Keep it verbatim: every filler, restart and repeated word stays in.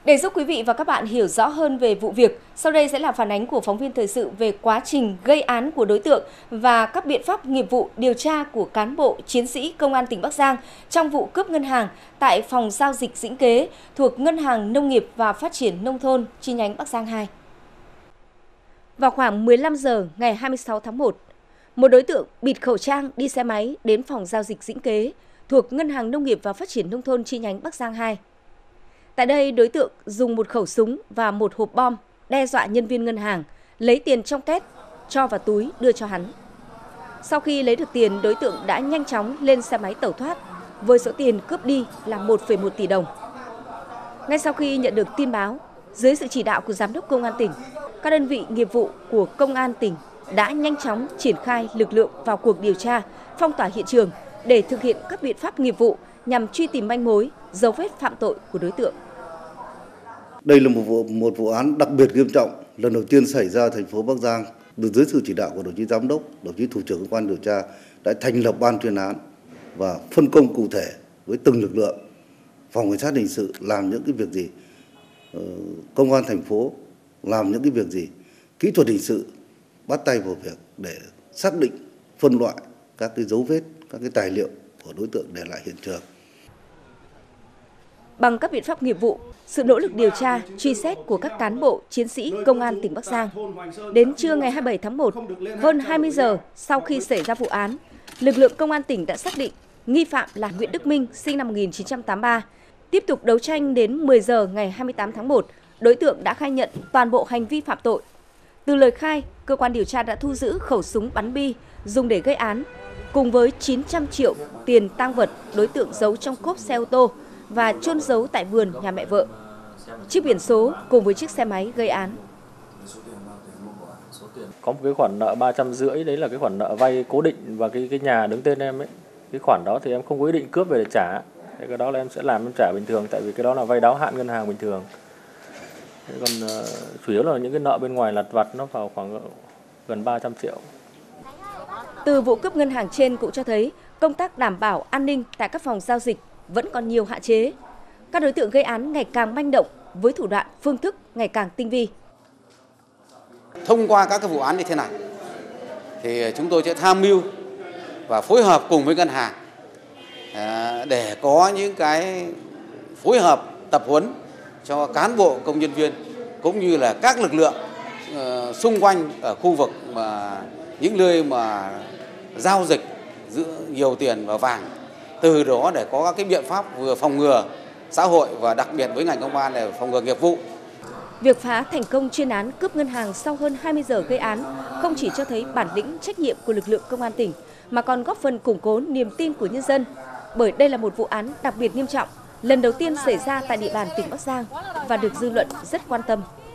Để giúp quý vị và các bạn hiểu rõ hơn về vụ việc, sau đây sẽ là phản ánh của phóng viên thời sự về quá trình gây án của đối tượng và các biện pháp nghiệp vụ điều tra của cán bộ, chiến sĩ Công an tỉnh Bắc Giang trong vụ cướp ngân hàng tại phòng giao dịch Dĩnh Kế thuộc Ngân hàng Nông nghiệp và Phát triển Nông thôn chi nhánh Bắc Giang hai. Vào khoảng mười lăm giờ ngày hai mươi sáu tháng một, một đối tượng bịt khẩu trang đi xe máy đến phòng giao dịch Dĩnh Kế thuộc Ngân hàng Nông nghiệp và Phát triển Nông thôn chi nhánh Bắc Giang hai. Tại đây, đối tượng dùng một khẩu súng và một hộp bom đe dọa nhân viên ngân hàng, lấy tiền trong két, cho vào túi đưa cho hắn. Sau khi lấy được tiền, đối tượng đã nhanh chóng lên xe máy tẩu thoát, với số tiền cướp đi là một phẩy một tỷ đồng. Ngay sau khi nhận được tin báo, dưới sự chỉ đạo của Giám đốc Công an tỉnh, các đơn vị nghiệp vụ của Công an tỉnh đã nhanh chóng triển khai lực lượng vào cuộc điều tra, phong tỏa hiện trường để thực hiện các biện pháp nghiệp vụ nhằm truy tìm manh mối, dấu vết phạm tội của đối tượng. Đây là một vụ, một vụ án đặc biệt nghiêm trọng, lần đầu tiên xảy ra thành phố Bắc Giang. Được dưới sự chỉ đạo của đồng chí giám đốc, đồng chí thủ trưởng cơ quan điều tra đã thành lập ban chuyên án và phân công cụ thể với từng lực lượng. Phòng cảnh sát hình sự làm những cái việc gì, công an thành phố làm những cái việc gì, kỹ thuật hình sự bắt tay vào việc để xác định, phân loại các cái dấu vết, các cái tài liệu của đối tượng để lại hiện trường. Bằng các biện pháp nghiệp vụ, sự nỗ lực điều tra, truy xét của các cán bộ, chiến sĩ Công an tỉnh Bắc Giang, đến trưa ngày hai mươi bảy tháng một, hơn hai mươi giờ sau khi xảy ra vụ án, lực lượng Công an tỉnh đã xác định nghi phạm là Nguyễn Đức Minh, sinh năm một nghìn chín trăm tám mươi ba. Tiếp tục đấu tranh đến mười giờ ngày hai mươi tám tháng một, đối tượng đã khai nhận toàn bộ hành vi phạm tội. Từ lời khai, cơ quan điều tra đã thu giữ khẩu súng bắn bi dùng để gây án, cùng với chín trăm triệu tiền tang vật đối tượng giấu trong cốp xe ô tô và chôn giấu tại vườn nhà mẹ vợ. Chiếc biển số cùng với chiếc xe máy gây án. Có một cái khoản nợ ba trăm rưỡi, đấy là cái khoản nợ vay cố định và cái cái nhà đứng tên em ấy. Cái khoản đó thì em không có ý định cướp về để trả. Thế cái đó là em sẽ làm em trả bình thường, tại vì cái đó là vay đáo hạn ngân hàng bình thường. Thế còn uh, chủ yếu là những cái nợ bên ngoài lặt vặt nó vào khoảng gần ba trăm triệu. Từ vụ cướp ngân hàng trên cũng cho thấy công tác đảm bảo an ninh tại các phòng giao dịch vẫn còn nhiều hạn chế. Các đối tượng gây án ngày càng manh động với thủ đoạn, phương thức ngày càng tinh vi. Thông qua các cái vụ án như thế này thì chúng tôi sẽ tham mưu và phối hợp cùng với ngân hàng để có những cái phối hợp tập huấn cho cán bộ, công nhân viên cũng như là các lực lượng xung quanh ở khu vực mà những nơi mà giao dịch giữa nhiều tiền và vàng, từ đó để có các cái biện pháp vừa phòng ngừa xã hội và đặc biệt với ngành công an để phòng ngừa nghiệp vụ. Việc phá thành công chuyên án cướp ngân hàng sau hơn hai mươi giờ gây án không chỉ cho thấy bản lĩnh, trách nhiệm của lực lượng công an tỉnh mà còn góp phần củng cố niềm tin của nhân dân, bởi đây là một vụ án đặc biệt nghiêm trọng, lần đầu tiên xảy ra tại địa bàn tỉnh Bắc Giang và được dư luận rất quan tâm.